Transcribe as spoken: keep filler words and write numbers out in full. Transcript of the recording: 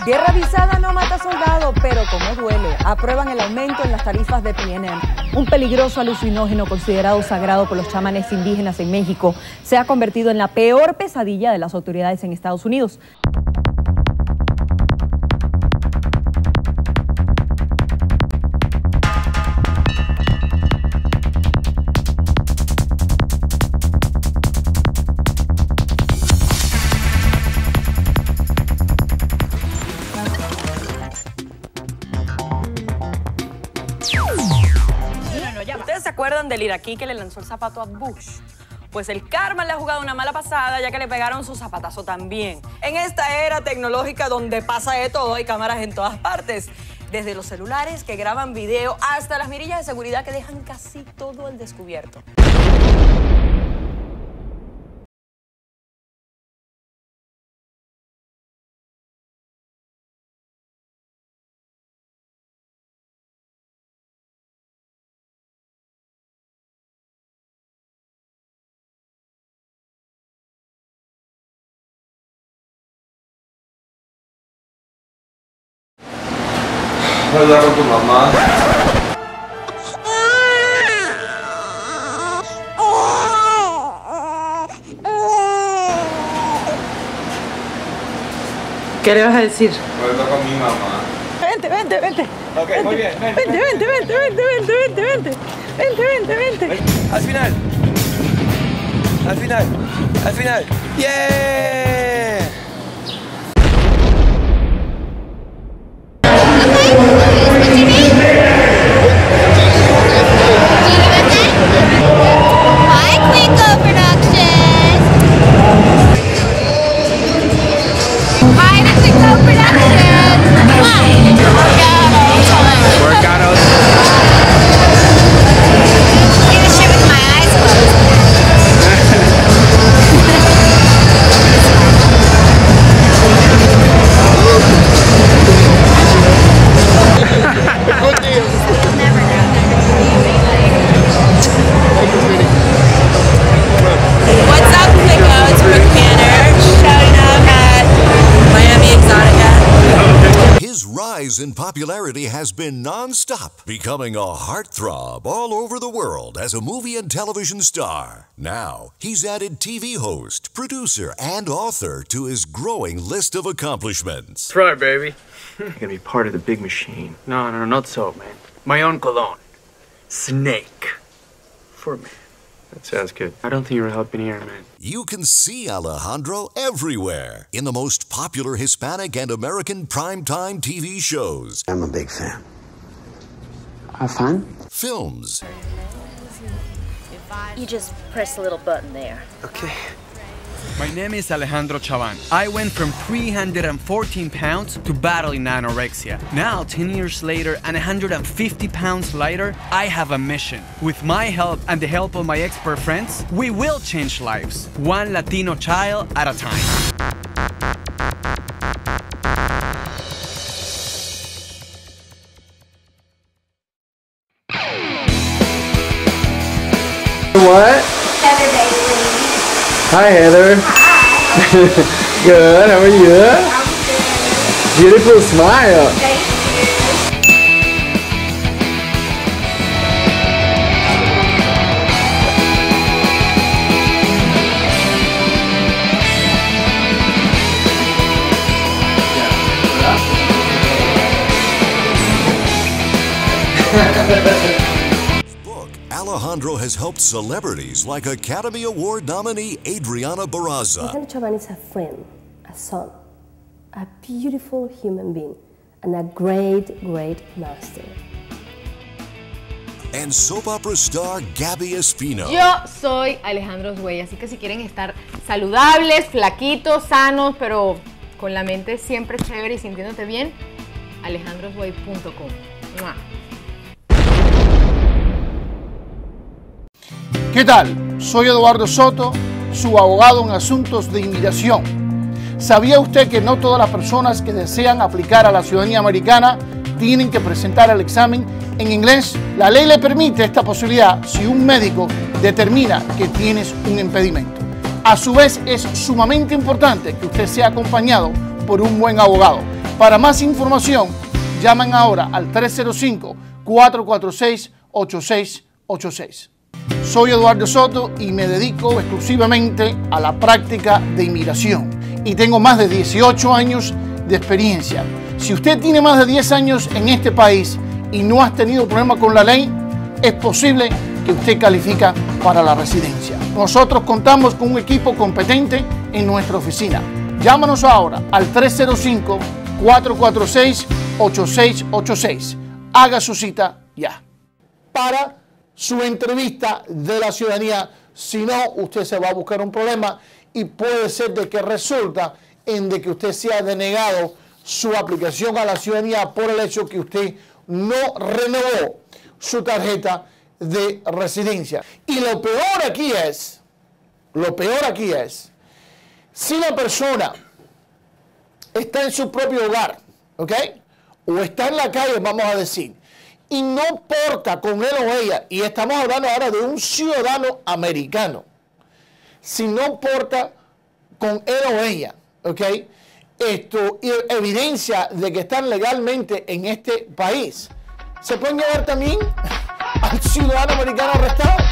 Guerra avisada no mata soldado, pero como duele, aprueban el aumento en las tarifas de P N M. Un peligroso alucinógeno considerado sagrado por los chamanes indígenas en México se ha convertido en la peor pesadilla de las autoridades en Estados Unidos. ¿Ustedes se acuerdan del iraquí que le lanzó el zapato a Bush? Pues el karma le ha jugado una mala pasada, ya que le pegaron su zapatazo también. En esta era tecnológica donde pasa de todo, hay cámaras en todas partes. Desde los celulares que graban video hasta las mirillas de seguridad que dejan casi todo al descubierto. ¿Puedes hablar con tu mamá? ¿Qué le vas a decir? Puedo hablar con mi mamá. Vente, vente, vente. Ok, vente, muy bien. Ven, vente, vente, vente, vente, vente, vente, vente. Vente, vente, vente. Al final. Al final. Al final. ¡Yeah! In popularity has been non-stop, becoming a heartthrob all over the world as a movie and television star. Now, he's added T V host, producer, and author to his growing list of accomplishments. That's right, baby. You're gonna be part of the big machine. No, no, not so, man. My own cologne. Snake. For me. That sounds good. I don't think you're helping here, man. You can see Alejandro everywhere in the most popular Hispanic and American primetime T V shows. I'm a big fan. A fan? Films. You just press a little button there. Okay. My name is Alejandro Chavan. I went from three hundred fourteen pounds to battling anorexia. Now, ten years later and one hundred fifty pounds lighter, I have a mission. With my help and the help of my expert friends, we will change lives, one Latino child at a time. What? Heather Bailey. Hi, Heather. Hi. Good, how are you? I'm good. Beautiful smile. Thank you. Alejandro has helped celebrities like Academy Award nominee Adriana Barraza. Alejandro Chavan is a friend, a son, a beautiful human being, and a great, great master. And soap opera star Gabby Espino. Yo soy Alejandro Sway, así que si quieren estar saludables, flaquitos, sanos, pero con la mente siempre chévere y sintiéndote bien, alejandro sway punto com. ¿Qué tal? Soy Eduardo Soto, su abogado en asuntos de inmigración. ¿Sabía usted que no todas las personas que desean aplicar a la ciudadanía americana tienen que presentar el examen en inglés? La ley le permite esta posibilidad si un médico determina que tienes un impedimento. A su vez, es sumamente importante que usted sea acompañado por un buen abogado. Para más información, llamen ahora al tres cero cinco, cuatro cuatro seis, ocho seis ocho seis. Soy Eduardo Soto y me dedico exclusivamente a la práctica de inmigración. Y tengo más de dieciocho años de experiencia. Si usted tiene más de diez años en este país y no has tenido problema con la ley, es posible que usted califica para la residencia. Nosotros contamos con un equipo competente en nuestra oficina. Llámanos ahora al tres cero cinco, cuatro cuatro seis, ocho seis ocho seis. Haga su cita ya. Para su entrevista de la ciudadanía, si no, usted se va a buscar un problema y puede ser de que resulta en de que usted sea denegado su aplicación a la ciudadanía por el hecho que usted no renovó su tarjeta de residencia. Y lo peor aquí es, lo peor aquí es, si la persona está en su propio hogar, ¿ok? O está en la calle, vamos a decir, y no porta con él o ella, y estamos hablando ahora de un ciudadano americano, si no porta con él o ella, ¿ok? Esto, evidencia de que están legalmente en este país, ¿se pueden llevar también al ciudadano americano arrestado?